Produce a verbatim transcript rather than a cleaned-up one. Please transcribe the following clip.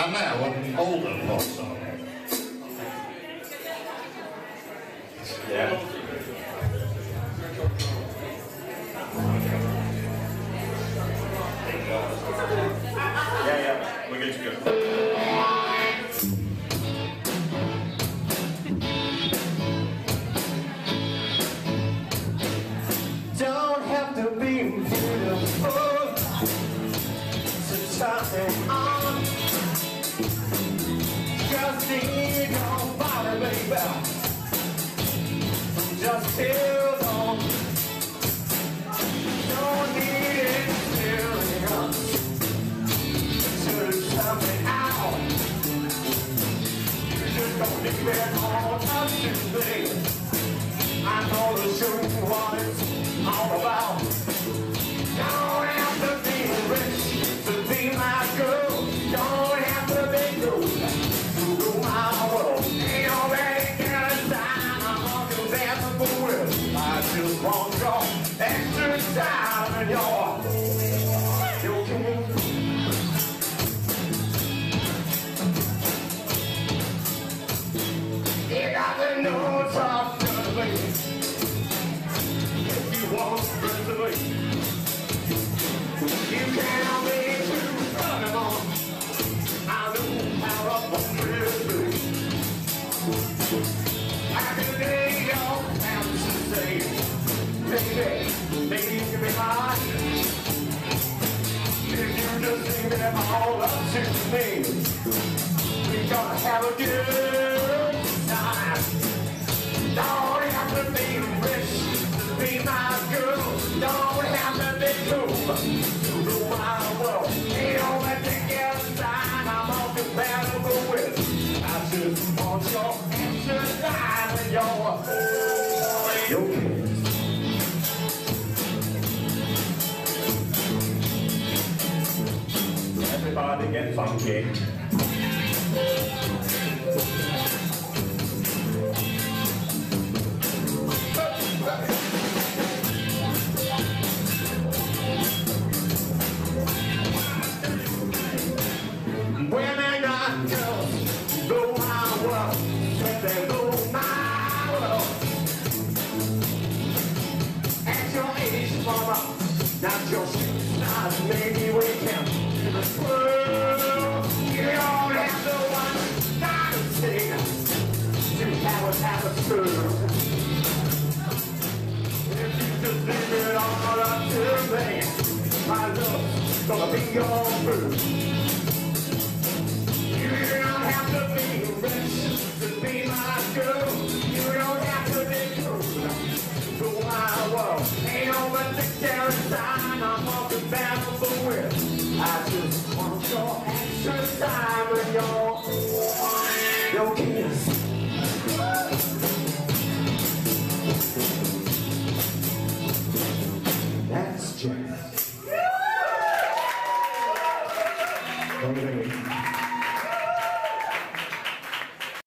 are now an older pop song. Yeah. Yeah, yeah, we're good to go. Don't have to be beautiful to turn on. Just need your body, baby. Just feel on. Don't need experience to tell me out. You just don't need it all up to me. I know the truth, what it's all about. Don't have to be rich to be my girl. Don't have to be good to rule my world. Ain't already got a time I'm on your bathroom with. I just want your extra time and your, your king. You got the no talk to me. You want to me. You can't be too funny, Mom. I know how I want you to be. I can lay your hands and say, baby, maybe you can be mine. If you just leave it all up to me, we gonna have a good time. Don't have to be rich to be my girl. Don't have to be cool to rule my world. Ain't always together time I'm all compatible with. I just want your extra time and your, your kiss. Everybody get funky. Women and girls rule my world, when they rule my world. At your age, mama, not your shoes, not maybe we can give a twirl. You don't have to want not to sing to have us have a twirl. If you just leave it all up to me, my love's gonna be your food. You don't have to be rich to be my girl. You don't have to be cool to my world. Ain't no particular time I'm more compatible with. I just want your extra time and your, your kiss. That's jazz. Don't get me.